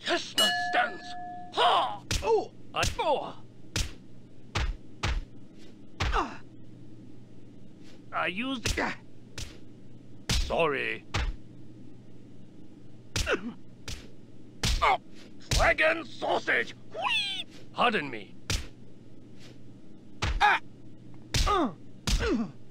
Chestnut stance. Ha! Oh! At four. I used. Sorry. Oh, dragon sausage. Whee! Pardon me.